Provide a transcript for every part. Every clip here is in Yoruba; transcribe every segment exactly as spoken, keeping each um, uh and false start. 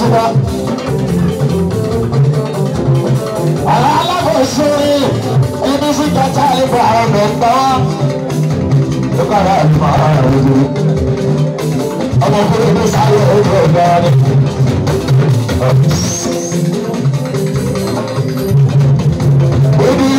wa. Alábòsórí ẹni sí kẹta ìfọ̀ àwọn ọ̀gbẹ́ wa. Ó kára ìfọ̀ àwọn ọ̀gbẹ́. Ọmọkùnrin tó sáré ojú ọ̀gá ni. Ebi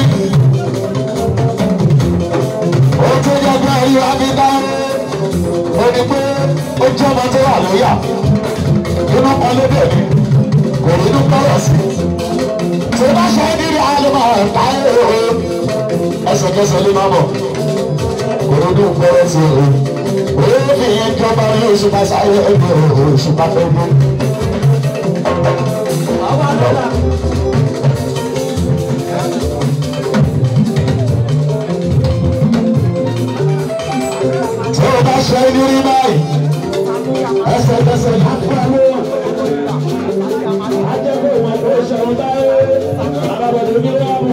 ó tún jẹ́ bí ẹ̀rí abídá. Ó ní pé ó jẹ́ ọmọ tó wà lóyà. Inú kan ló dẹ̀ mí. Kò rí inú kọ́rọ̀ sí. Ṣé bá ṣe ní ìlú àlùmọ̀ ọ̀tá ẹ̀rọ ẹsẹ̀kẹsẹ̀ ló máa bọ̀. Kò rí inú kọ́rọ̀ sí ẹ̀rọ. Òye fi yẹn jọba ní oṣù bá sáré ẹgbẹ́ oṣù bá fẹ́ gbé. Tí o bá ṣe ní rí báyìí, ẹsẹ̀kẹsẹ̀ ní àkúrò. Ajẹ́kọ̀ọ́ ìwà tó ṣe ń bá ẹ. Àbábọ̀dé ní báàmù.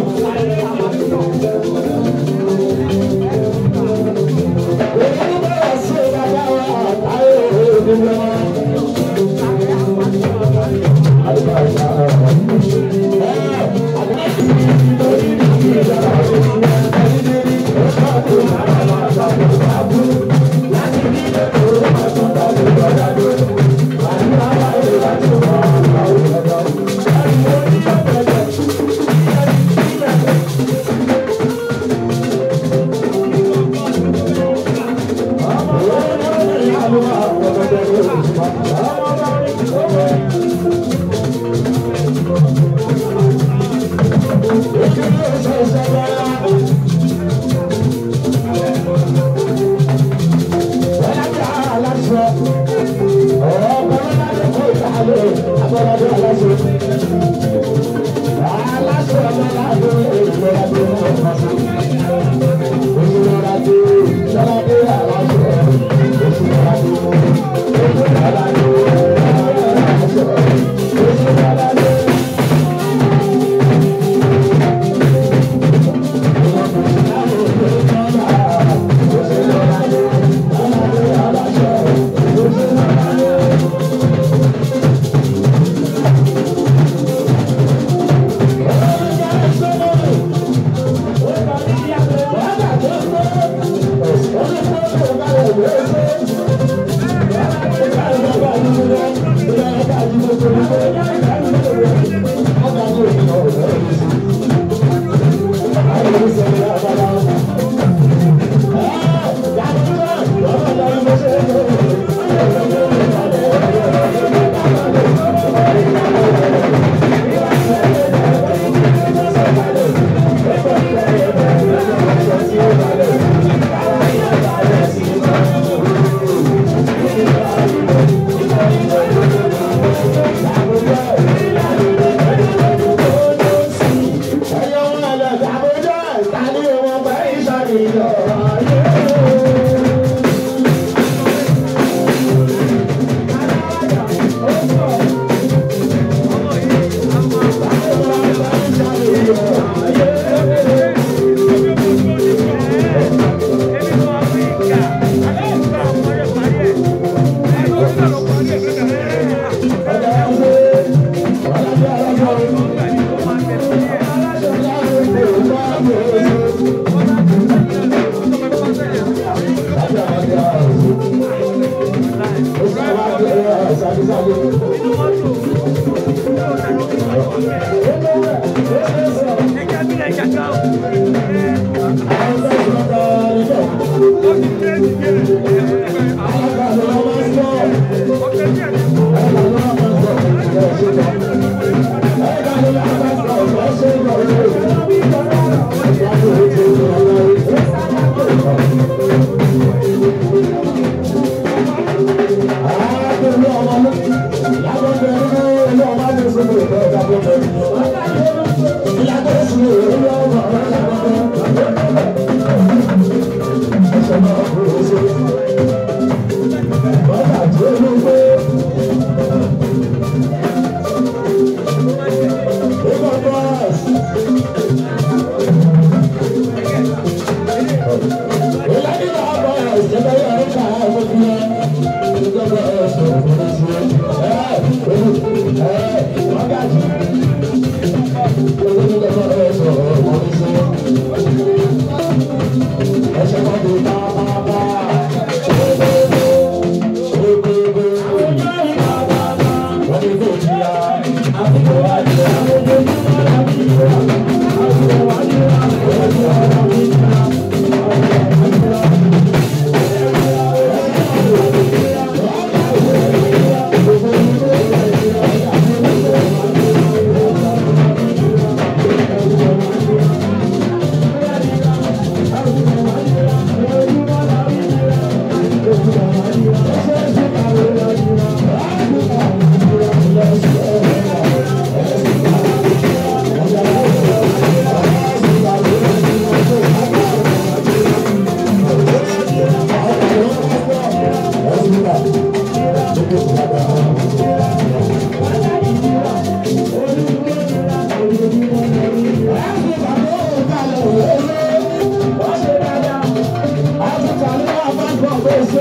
Thank you.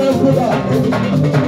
Thank you.